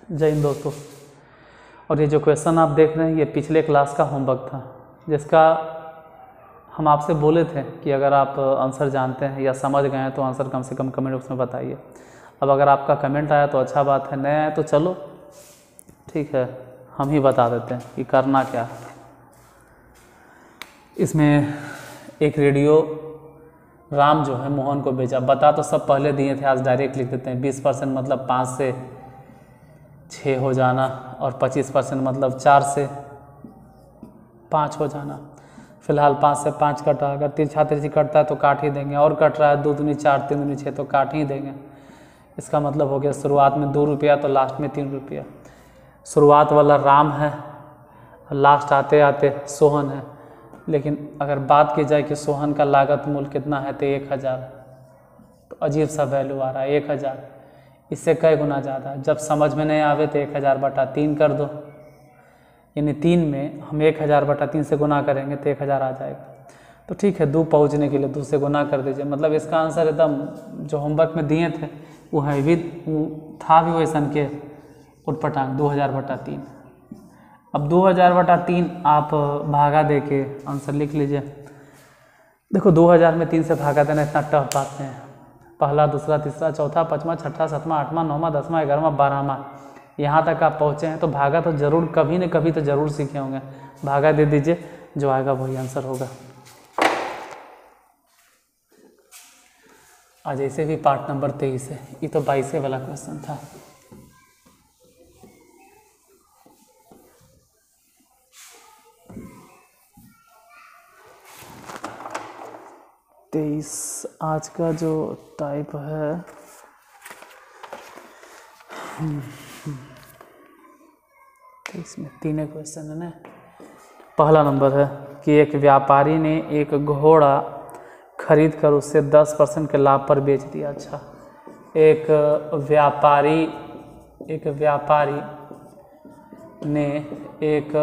जय हिंद दोस्तों। और ये जो क्वेश्चन आप देख रहे हैं ये पिछले क्लास का होमवर्क था, जिसका हम आपसे बोले थे कि अगर आप आंसर जानते हैं या समझ गए हैं तो आंसर कम से कम कमेंट बॉक्स में बताइए। अब अगर आपका कमेंट आया तो अच्छा बात है, नहीं आया तो चलो ठीक है, हम ही बता देते हैं कि करना क्या है। इसमें एक रेडियो राम जो है मोहन को बेचा, बता तो सब पहले दिए थे, आज डायरेक्ट लिख देते हैं। 20% मतलब 5 से 6 हो जाना और 25% मतलब 4 से 5 हो जाना। फिलहाल 5 से 5 कटा, अगर तिरछा तिरछी कटता है तो काट ही देंगे, और कट रहा है 2 दूनी 4 3 दूनी 6 तो काट ही देंगे। इसका मतलब हो गया शुरुआत में 2 रुपया तो लास्ट में 3 रुपया। शुरुआत वाला राम है, लास्ट आते आते सोहन है। लेकिन अगर बात की जाए कि सोहन का लागत मूल्य कितना है तो 1000, तो अजीब सा वैल्यू आ रहा है 1000। इससे कई गुना ज़्यादा। जब समझ में नहीं आवे तो 1000/3 कर दो, यानी 3 में हम 1000/3 से गुना करेंगे तो 1000 आ जाएगा। तो ठीक है, 2 पहुँचने के लिए 2 से गुना कर दीजिए। मतलब इसका आंसर एकदम जो होमवर्क में दिए थे वो है भी, था भी वैसन के उटपटांग 2000/3। अब 2000/3 आप भागा दे के आंसर लिख लीजिए। देखो 2000 में 3 से भागा देना इतना टफ बात नहीं है। पहला, दूसरा, तीसरा, चौथा, 5वां, 6ठा, 7वां, 8वां, 9वां, 10वां, 11वां, 12वां, यहाँ तक आप पहुँचे हैं तो भागा तो जरूर कभी न कभी तो ज़रूर सीखे होंगे। भागा दे दीजिए, जो आएगा वही आंसर होगा। आज ऐसे भी पार्ट नंबर 23 है, ये तो 22 वाला क्वेश्चन था। आज का जो टाइप है इसमें 3 क्वेश्चन है ना। पहला नंबर है कि एक व्यापारी ने एक घोड़ा खरीद कर उसे 10% के लाभ पर बेच दिया। अच्छा, एक व्यापारी ने एक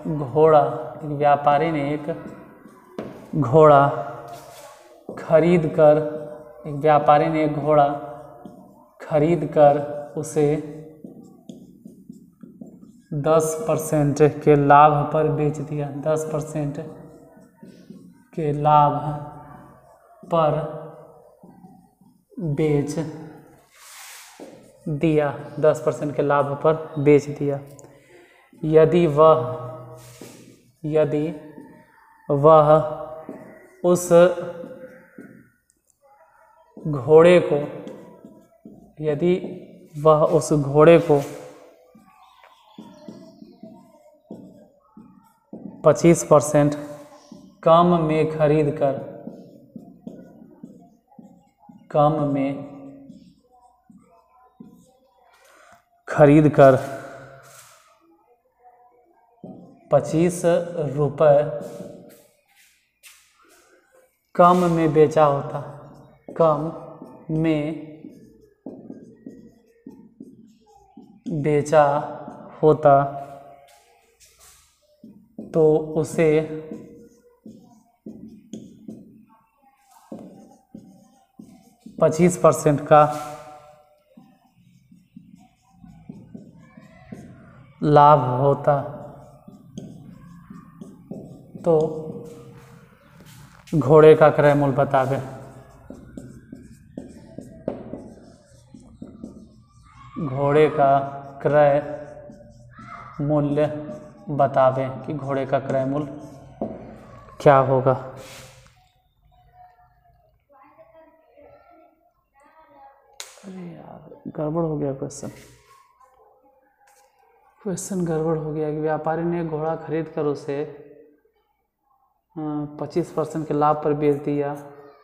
घोड़ा खरीद कर उसे 10% के लाभ पर बेच दिया। 10% के लाभ पर बेच दिया। 10% के लाभ पर बेच दिया। यदि वह उस घोड़े को 25% कम में खरीद कर 25 रुपये कम में बेचा होता तो उसे 25% का लाभ होता। तो घोड़े का क्रय मूल्य बतावे। घोड़े का क्रय मूल्य बतावे कि घोड़े का क्रय मूल्य क्या होगा। अरे यार, गड़बड़ हो गया क्वेश्चन गड़बड़ हो गया कि व्यापारी ने घोड़ा खरीद कर उसे 25% के लाभ पर बेच दिया।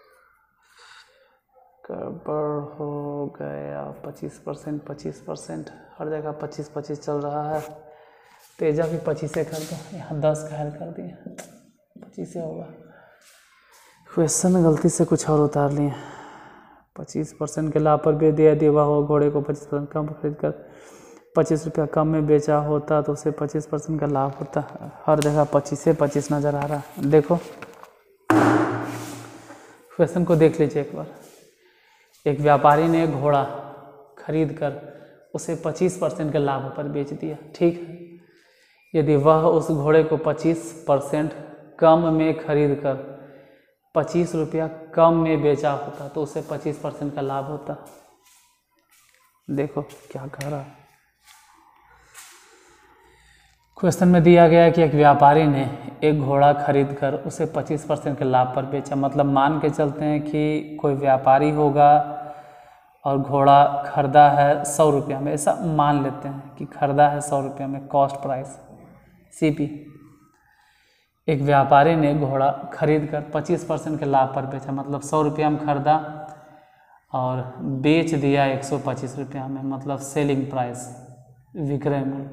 गड़बड़ हो गया। 25% हर जगह 25 चल रहा है। तेजा भी 25 से कर दो, यहाँ 10 घायल कर दिए, 25 से होगा। क्वेश्चन गलती से कुछ और उतार लिए। 25% के लाभ पर बेच दिया। यदि वह घोड़े को 25% कम खरीद कर 25 रुपया कम में बेचा होता तो उसे 25% का लाभ होता। हर जगह 25 से 25 नज़र आ रहा है। देखो क्वेश्चन को देख लीजिए एक बार। एक व्यापारी ने घोड़ा खरीद कर उसे 25% के लाभ पर बेच दिया। ठीक है, यदि वह उस घोड़े को 25% कम में खरीद कर 25 रुपया कम में बेचा होता तो उसे 25% का लाभ होता। देखो क्या कह रहा है। क्वेश्चन में दिया गया है कि एक व्यापारी ने एक घोड़ा खरीद कर उसे 25% के लाभ पर बेचा। मतलब मान के चलते हैं कि कोई व्यापारी होगा और घोड़ा खरीदा है 100 रुपया में, ऐसा मान लेते हैं कि खरीदा है 100 रुपया में, कॉस्ट प्राइस CP। एक व्यापारी ने घोड़ा खरीद कर 25% के लाभ पर बेचा, मतलब 100 रुपया में खरीदा और बेच दिया 125 रुपया में, मतलब सेलिंग प्राइस, विक्रय मूल्य।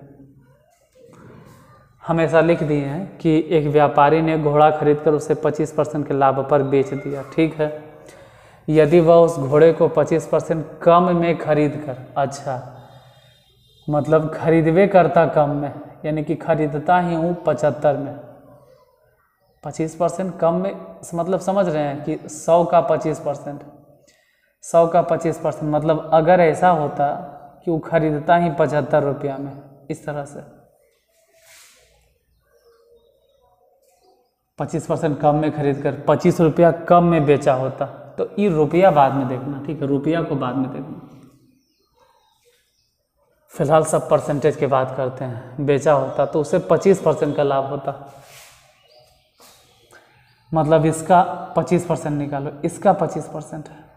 हम ऐसा लिख दिए हैं कि एक व्यापारी ने घोड़ा खरीद कर उसे 25% के लाभ पर बेच दिया। ठीक है, यदि वह उस घोड़े को 25% कम में खरीद कर, अच्छा मतलब खरीदवे करता कम में, यानी कि खरीदता ही हूँ 75 में, 25% कम में, मतलब समझ रहे हैं कि 100 का 25%, 100 का 25%, मतलब अगर ऐसा होता कि वो खरीदता ही 75 रुपया में, इस तरह से 25% कम में खरीद कर 25 रुपया कम में बेचा होता, तो ये रुपया बाद में देखना। ठीक है, रुपया को बाद में देखना, फिलहाल सब परसेंटेज की बात करते हैं। बेचा होता तो उसे 25% का लाभ होता, मतलब इसका 25% निकालो, इसका 25% है,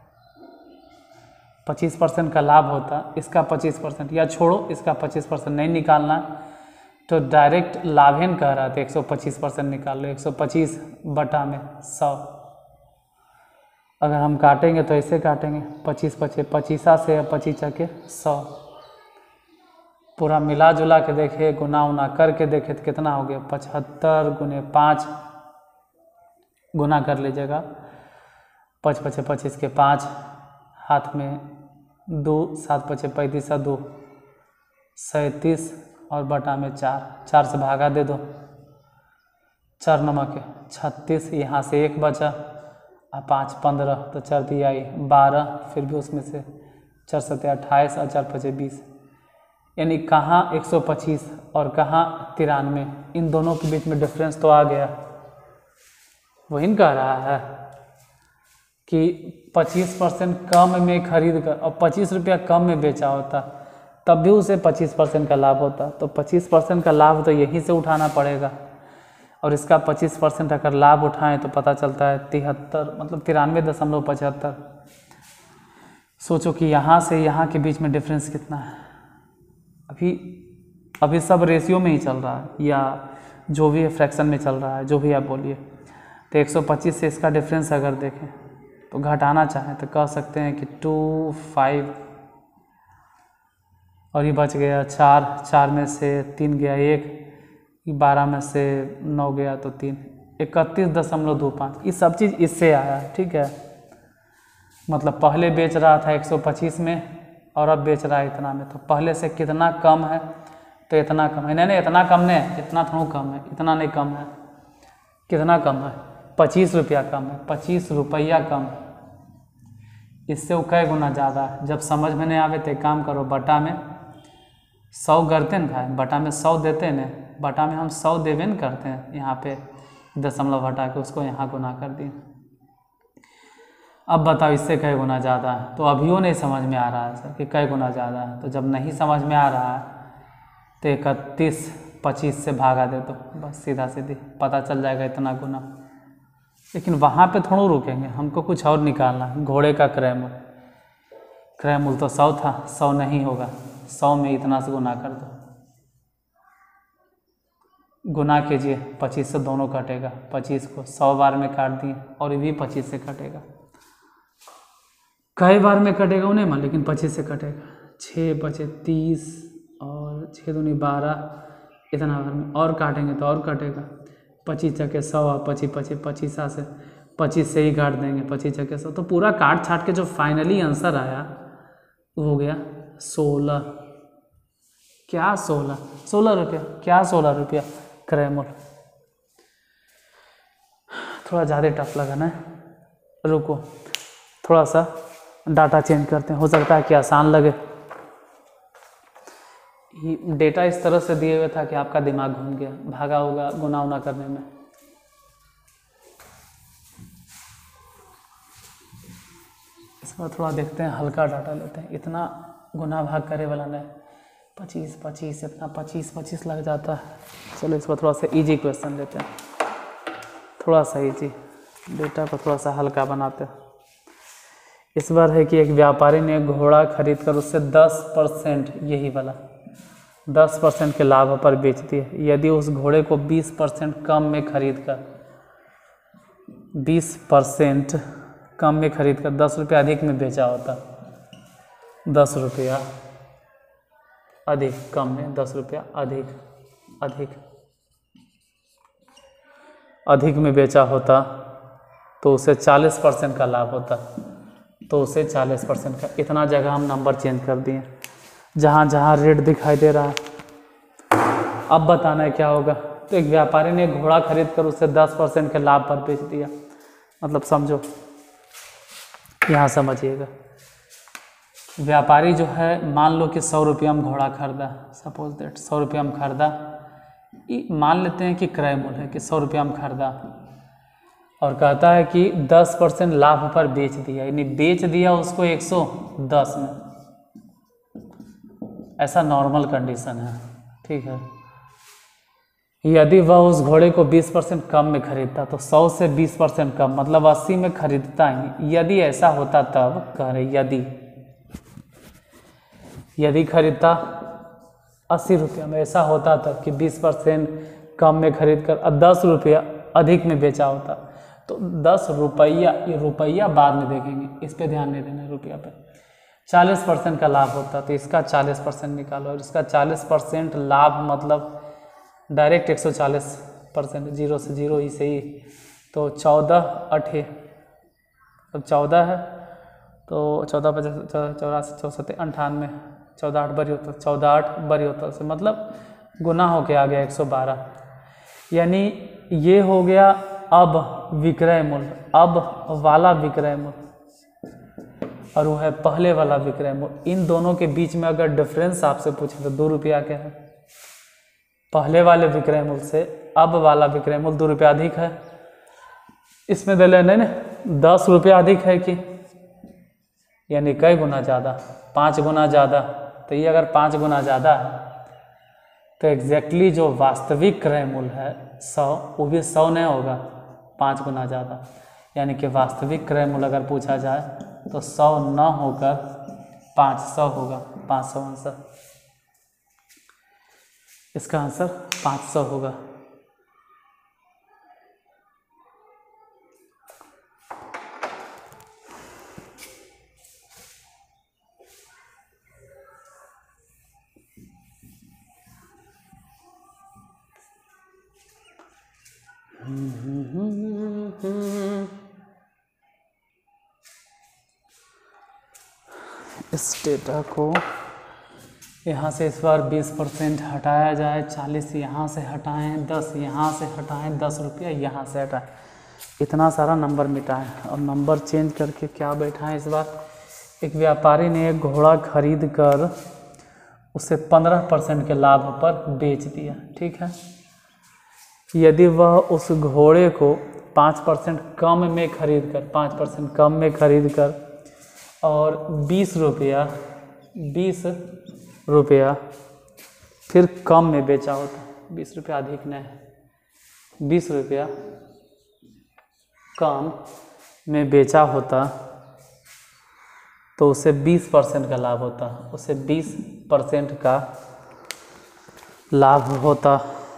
25% का लाभ होता, इसका 25%, या छोड़ो इसका 25% नहीं निकालना तो डायरेक्ट लाभेन कह रहा था 125% निकाल लो, 125 बटा में 100। अगर हम काटेंगे तो ऐसे काटेंगे, 25 पचे 25 से 25 चके 100, पूरा मिला जुला के देखे, गुना उना करके देखे तो कितना हो गया, 75 गुने 5, गुना कर लीजिएगा, 5 पचे 25 के 5, हाथ में 2, 7 पचे 35 2, 37 और बटा में 4, 4 से भागा दे दो, 4 नमक है 36, यहाँ से 1 बचा, 5 15, तो 4 दिया 12, फिर भी उसमें से 4 7 28 और 4 5 20, यानी कहाँ 125 और कहाँ 93, इन दोनों के बीच में डिफरेंस तो आ गया। वही कह रहा है कि 25% कम में खरीद कर और 25 रुपया कम में बेचा होता तब भी उसे 25% का लाभ होता, तो 25% का लाभ तो यहीं से उठाना पड़ेगा, और इसका 25% अगर लाभ उठाएं तो पता चलता है 73, मतलब 93.75। सोचो कि यहाँ से यहाँ के बीच में डिफरेंस कितना है। अभी सब रेशियो में ही चल रहा है, या जो भी है फ्रैक्शन में चल रहा है, जो भी आप बोलिए। तो 125 से इसका डिफरेंस अगर देखें तो घटाना चाहें तो कह सकते हैं कि 2 5, और ये बच गया 4, 4 में से 3 गया 1, 12 में से 9 गया तो 3, 31.25। ये सब चीज़ इससे आया है। ठीक है, मतलब पहले बेच रहा था 125 में और अब बेच रहा है इतना में, तो पहले से कितना कम है, तो इतना कम है। नहीं इतना कम नहीं, इतना थोड़ा कम है, इतना नहीं कम है, कितना कम है, 25 रुपया कम है, 25 रुपया कम। इससे वो कई गुना ज़्यादा है। जब समझ में नहीं आवे तो एक काम करो, बटा में 100 करते न भाई, बटा में 100 देते न, बटा में हम 100 देवे न करते हैं, यहाँ पे दशमलव हटा के उसको यहाँ गुना कर दिए। अब बताओ इससे कई गुना ज़्यादा है, तो अभियो नहीं समझ में आ रहा है सर कि कई गुना ज़्यादा है। तो जब नहीं समझ में आ रहा है तो 31 25 से भागा दे दो, बस सीधा सीधी पता चल जाएगा इतना गुना। लेकिन वहाँ पे थोड़ा रुकेंगे, हमको कुछ और निकालना है। घोड़े का क्रय मूल्य, क्रय मूल्य तो 100 था, 100 नहीं होगा, 100 में इतना से गुना कर दो, गुना कीजिए, 25 से दोनों कटेगा, 25 को 100 बार में काट दिए और ये भी 25 से कटेगा। कई बार में कटेगा उन्हें में, लेकिन 25 से कटेगा। 6 बचे 30 और 6 दूनी 12, इतना बार में और काटेंगे तो और कटेगा। 25 चके 100 और 25 25 से 25 से ही काट देंगे, 25 चके 100, तो पूरा काट छाट के जो फाइनली आंसर आया वो हो गया 16। क्या 16 रुपया, क्या 16 रुपया क्रय मूल्य। थोड़ा ज़्यादा टफ लगा ना, रुको थोड़ा सा डाटा चेंज करते हैं, हो सकता है कि आसान लगे। डेटा इस तरह से दिए हुए था कि आपका दिमाग घूम गया, भागा होगा गुना उना करने में। इसमें थोड़ा देखते हैं, हल्का डाटा लेते हैं, इतना गुना भाग करे वाला नहीं। 25 इतना 25 लग जाता है। चलो इस पर थोड़ा सा इजी क्वेश्चन लेते हैं, थोड़ा सा इजी, डेटा को थोड़ा सा हल्का बनाते हैं। इस बार है कि एक व्यापारी ने घोड़ा खरीद कर उससे 10%, यही वाला 10% के लाभ पर बेच दिए। यदि उस घोड़े को 20% कम में खरीद कर 20% कम में खरीद कर 10 रुपये अधिक में बेचा होता, 10 रुपया अधिक, कम में 10 रुपया अधिक में बेचा होता तो उसे 40% का लाभ होता, तो उसे 40% का। इतना जगह हम नंबर चेंज कर दिए, जहाँ जहाँ रेट दिखाई दे रहा है। अब बताना है क्या होगा। तो एक व्यापारी ने घोड़ा खरीद कर उसे 10% के लाभ पर बेच दिया। मतलब समझो, यहाँ समझिएगा, व्यापारी जो है, मान लो कि 100 रुपया में घोड़ा खरीदा, सपोज दैट 100 रुपया में खरीदा, मान लेते हैं कि क्रय मूल्य है कि 100 रुपया में खरीदा, और कहता है कि 10% लाभ पर बेच दिया, यानी बेच दिया उसको 110 में। ऐसा नॉर्मल कंडीशन है, ठीक है। यदि वह उस घोड़े को 20% कम में खरीदता, तो 100 से 20% कम मतलब 80 में खरीदता ही। यदि ऐसा होता तब कह रहे, यदि खरीदता 80 रुपया में, ऐसा होता तब कि 20% कम में खरीद कर 10 रुपया अधिक में बेचा होता, तो 10 रुपया, ये रुपया बाद में देखेंगे, इस पे ध्यान नहीं देना, रुपया पे 40% का लाभ होता, तो इसका 40% निकालो, और इसका 40% लाभ मतलब डायरेक्ट 140%, 0 से 0 ही सही, तो 14 8, अब 14 है तो 14 50 84 64 98, 14 8 बरी होता, 14 8 बरी होता से मतलब गुना हो के आ गया 112। यानी ये हो गया अब विक्रय मूल्य, अब वाला विक्रय मूल्य, और वो है पहले वाला विक्रय मूल्य। इन दोनों के बीच में अगर डिफरेंस आपसे पूछे तो 2 रुपया क्या है, पहले वाले विक्रय मूल्य से अब वाला विक्रय मूल्य 2 रुपया अधिक है। इसमें दे लेने ना 10 रुपया अधिक है कि, यानी कई गुना ज़्यादा, 5 गुना ज़्यादा। तो ये अगर 5 गुना ज़्यादा है तो एग्जैक्टली जो वास्तविक क्रय मूल्य है 100, वो भी 100 नहीं होगा, 5 गुना ज़्यादा। यानी कि वास्तविक क्रय मूल्य अगर पूछा जाए तो 100 न होकर 500 होगा, 500 आंसर, इसका आंसर 500 होगा। इस डेटा को यहाँ से इस बार 20% हटाया जाए, 40 यहाँ से हटाएं, 10 यहाँ से हटाएं, 10 रुपया यहाँ से हटाएं, इतना सारा नंबर मिटाएं और नंबर चेंज करके क्या बैठाएं इस बार। एक व्यापारी ने एक घोड़ा खरीद कर उसे 15% के लाभ पर बेच दिया, ठीक है। यदि वह उस घोड़े को 5% कम में खरीद कर, 5% कम में खरीद कर और 20 रुपया फिर कम में बेचा होता, 20 रुपया अधिक नहीं, 20 रुपया कम में बेचा होता तो उसे 20% का लाभ होता, उसे 20% का लाभ होता।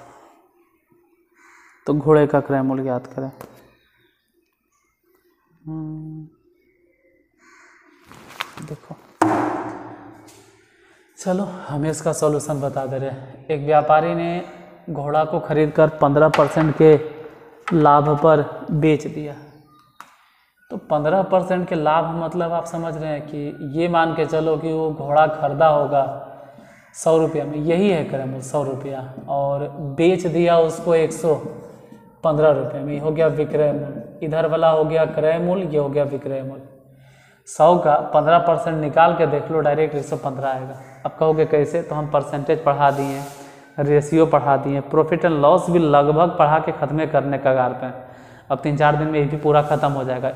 तो घोड़े का क्रय मूल्य याद करें। देखो, चलो हमें इसका सॉल्यूशन बता दे रहे हैं। एक व्यापारी ने घोड़ा को खरीदकर 15% के लाभ पर बेच दिया। तो 15% के लाभ मतलब आप समझ रहे हैं कि ये मान के चलो कि वो घोड़ा खरीदा होगा 100 रुपया में, यही है क्रय मूल्य 100 रुपया, और बेच दिया उसको 115 रुपये में, ये हो गया विक्रय मूल्य। इधर वाला हो गया क्रय मूल्य, ये हो गया विक्रय मूल्य। 100 का 15% निकाल के देख लो, डायरेक्ट 115 आएगा। अब कहोगे कैसे, तो हम परसेंटेज पढ़ा दिए हैं, रेशियो पढ़ा दिए, प्रॉफिट एंड लॉस भी लगभग पढ़ा के ख़त्म करने कगार पे हैं। अब 3-4 दिन में ये भी पूरा ख़त्म हो जाएगा।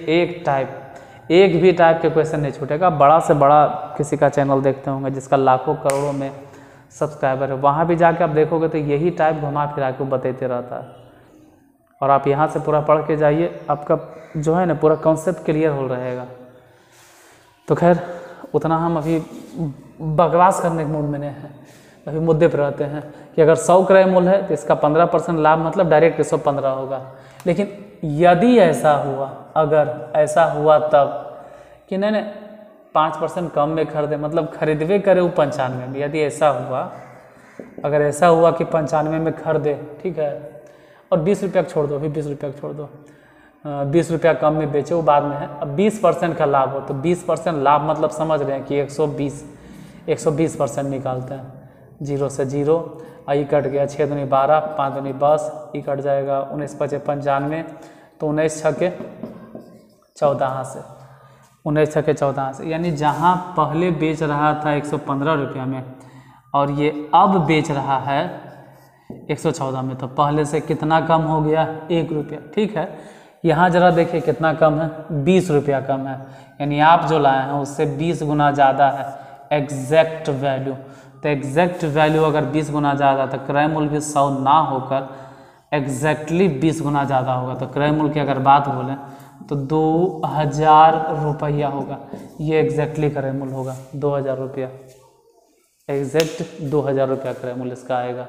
एक भी टाइप के क्वेश्चन नहीं छूटेगा। बड़ा से बड़ा किसी का चैनल देखते होंगे जिसका लाखों करोड़ों में सब्सक्राइबर है, वहाँ भी जाके आप देखोगे तो यही टाइप घुमा फिरा के बताते रहता है। और आप यहाँ से पूरा पढ़ के जाइए, आपका जो है ना पूरा कॉन्सेप्ट क्लियर हो रहेगा। तो खैर उतना हम अभी बकवास करने के मूड में नहीं हैं, अभी मुद्दे पर रहते हैं कि अगर 100 क्रय मूल्य है तो इसका 15% लाभ मतलब डायरेक्ट 115 होगा। लेकिन यदि ऐसा हुआ, अगर ऐसा हुआ तब कि नहीं 5% कम में खरीदे, मतलब खरीदवे करे वो 95 में, यदि ऐसा हुआ, अगर ऐसा हुआ कि 95 में खरीदे, ठीक है, और 20 रुपया छोड़ दो, अभी 20 रुपया छोड़ दो, 20 रुपया कम में बेचे, वो बाद में है। अब 20% का लाभ हो तो 20% लाभ मतलब समझ रहे हैं कि 120% निकालते हैं, 0 से 0, आई कट गया, 6 दूनी 12, 5 दूनी 10, ई कट जाएगा 19 5 95, तो 19 6 14 से 19 6 14 से, यानी जहाँ पहले बेच रहा था 115 रुपया में और ये अब बेच रहा है 114 में, तो पहले से कितना कम हो गया, 1 रुपया। ठीक है, यहाँ जरा देखिए कितना कम है, 20 रुपया कम है, यानी आप जो लाए हैं उससे 20 गुना ज़्यादा है एग्जैक्ट वैल्यू। तो एग्जैक्ट वैल्यू अगर 20 गुना ज़्यादा, तो क्रय मूल्य भी 100 ना होकर एग्जैक्टली 20 गुना ज़्यादा होगा। तो क्रय मूल्य की अगर बात बोलें तो 2000 रुपया होगा, ये एग्जैक्टली क्रय मूल्य होगा 2000 रुपया, एग्जैक्ट 2000 रुपया क्रय मूल्य इसका आएगा।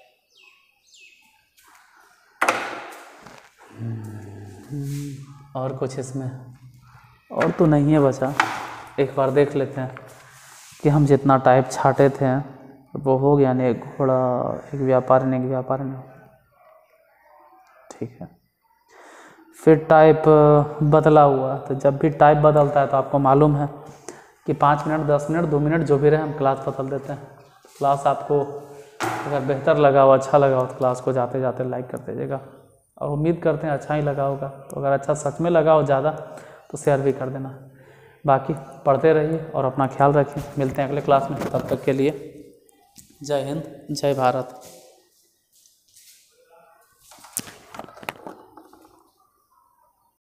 और कुछ इसमें और तो नहीं है बचा, एक बार देख लेते हैं कि हम जितना टाइप छाटे थे वो हो गया नहीं, एक घोड़ा एक व्यापारी नहीं, ठीक है। फिर टाइप बदला हुआ, तो जब भी टाइप बदलता है तो आपको मालूम है कि 5 मिनट 10 मिनट 2 मिनट जो भी रहे हम क्लास बदल देते हैं। क्लास आपको अगर बेहतर लगा हो, अच्छा लगा हो, तो क्लास को जाते जाते लाइक कर दीजिएगा, और उम्मीद करते हैं अच्छा ही लगा होगा। तो अगर अच्छा सच में लगा हो ज़्यादा तो शेयर भी कर देना। बाकी पढ़ते रहिए और अपना ख्याल रखिए, मिलते हैं अगले क्लास में, तब तक के लिए जय हिंद, जय भारत।